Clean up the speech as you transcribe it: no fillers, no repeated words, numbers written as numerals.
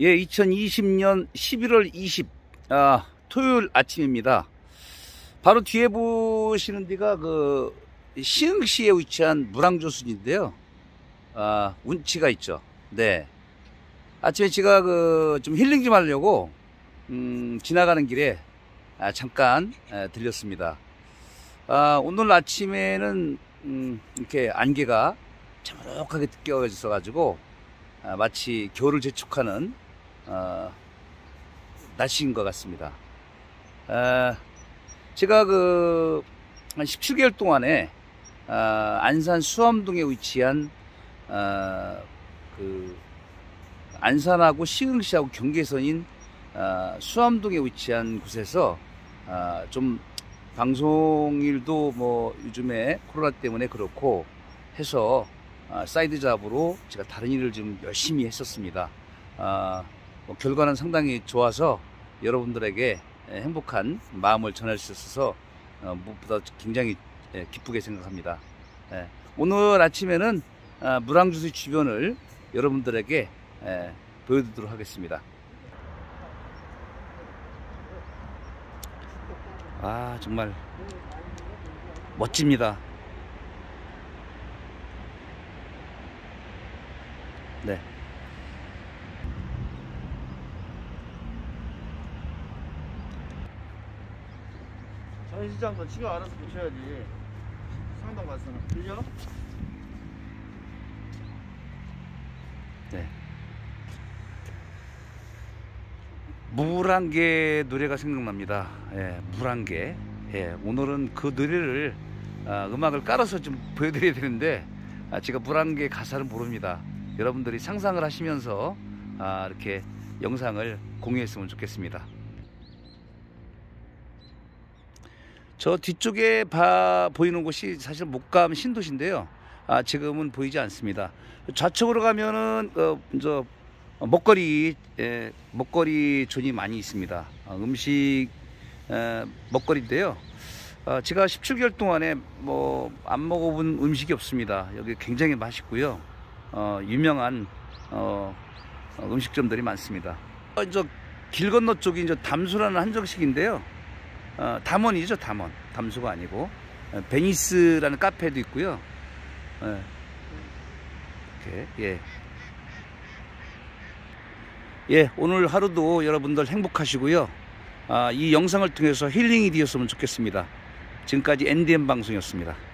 예, 2020년 11월 20 토요일 아침입니다. 바로 뒤에 보시는 데가 그 시흥시에 위치한 물왕조순인데요. 운치가 있죠. 네. 아침에 제가 좀 힐링 좀 하려고 지나가는 길에 잠깐 들렸습니다. 오늘 아침에는 이렇게 안개가 자목하게 껴져 가지고 마치 겨울을 재촉하는 날씨인 것 같습니다. 제가 한 17개월 동안에 안산 수암동에 위치한 안산하고 시흥시하고 경계선인 수암동에 위치한 곳에서 좀 방송일도 뭐 요즘에 코로나 때문에 그렇고 해서 사이드 잡으로 제가 다른 일을 좀 열심히 했었습니다. 결과는 상당히 좋아서 여러분들에게 행복한 마음을 전할 수 있어서 무엇보다 굉장히 기쁘게 생각합니다. 오늘 아침에는 물왕조수 주변을 여러분들에게 보여드리도록 하겠습니다. 정말 멋집니다. 네. 전시장도 지가 알아서 보셔야지. 상담 가서는 들려? 네. 물안개 노래가 생각납니다. 물안개. 오늘은 그 노래를 음악을 깔아서 좀 보여드려야 되는데 제가 물안개 가사를 모릅니다. 여러분들이 상상을 하시면서 이렇게 영상을 공유했으면 좋겠습니다. 저 뒤쪽에 보이는 곳이 사실 목감 신도시인데요. 지금은 보이지 않습니다. 좌측으로 가면은 먹거리 존이 많이 있습니다. 음식 먹거리인데요. 제가 17개월 동안에 안 먹어본 음식이 없습니다. 여기 굉장히 맛있고요. 유명한 음식점들이 많습니다. 길 건너 쪽이 담수라는 한정식인데요. 담원이죠, 담원. 담수가 아니고 베니스라는 카페도 있고요. 이렇게 오늘 하루도 여러분들 행복하시고요. 이 영상을 통해서 힐링이 되었으면 좋겠습니다. 지금까지 NDM 방송이었습니다.